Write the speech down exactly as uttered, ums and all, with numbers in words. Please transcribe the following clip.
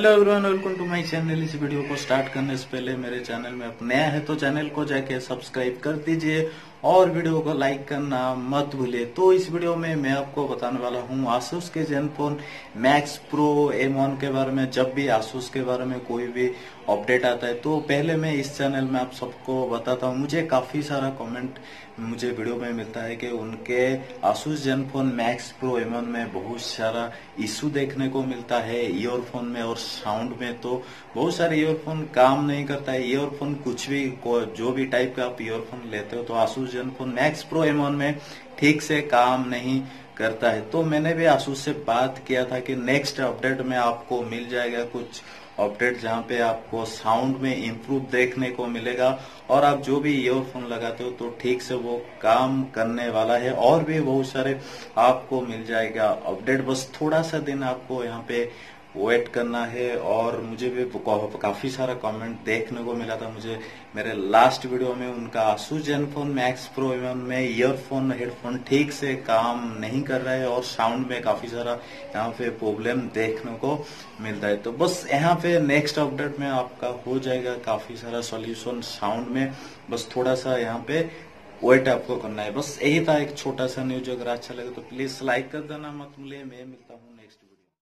Hello everyone, welcome to my channel. इस video को start करने से पहले मेरे चैनल में आप नया है तो चैनल को जाके सब्सक्राइब कर दीजिए और वीडियो को लाइक करना मत भूलिए। तो इस वीडियो में मैं आपको बताने वाला हूं आसूस के Zenfone Max Pro M one के बारे में। जब भी आसूस के बारे में कोई भी अपडेट आता है तो पहले मैं इस चैनल में आप सबको बताता हूं। मुझे काफी सारा कमेंट मुझे वीडियो में मिलता है कि उनके Asus Zenfone Max Pro M one में बहुत सारा इशू देखने को मिलता है ईयरफोन में और साउंड में। तो बहुत सारे ईयरफोन काम नहीं करता है। ईयरफोन कुछ भी जो भी टाइप का आप ईयरफोन लेते हो तो Asus Zenfone Max Pro M one में ठीक से काम नहीं करता है। तो मैंने भी आसूस से बात किया था कि नेक्स्ट अपडेट में आपको मिल जाएगा कुछ अपडेट जहां पे आपको साउंड में इम्प्रूव देखने को मिलेगा और आप जो भी ईयरफोन लगाते हो तो ठीक से वो काम करने वाला है। और भी बहुत सारे आपको मिल जाएगा अपडेट, बस थोड़ा सा दिन आपको यहाँ पे वेट करना है। और मुझे भी काफी सारा कमेंट देखने को मिला था मुझे मेरे लास्ट वीडियो में उनका Asus Zenfone Max Pro M one में ईयरफोन हेडफोन ठीक से काम नहीं कर रहा है और साउंड में काफी सारा यहाँ पे प्रॉब्लम देखने को मिलता है। तो बस यहाँ पे नेक्स्ट अपडेट में आपका हो जाएगा काफी सारा सॉल्यूशन साउंड में, बस थोड़ा सा यहाँ पे वेट आपको करना है। बस यही था एक छोटा सा न्यूज। अगर अच्छा लगे तो प्लीज लाइक कर देना मत भूलिए। मैं मिलता हूँ नेक्स्ट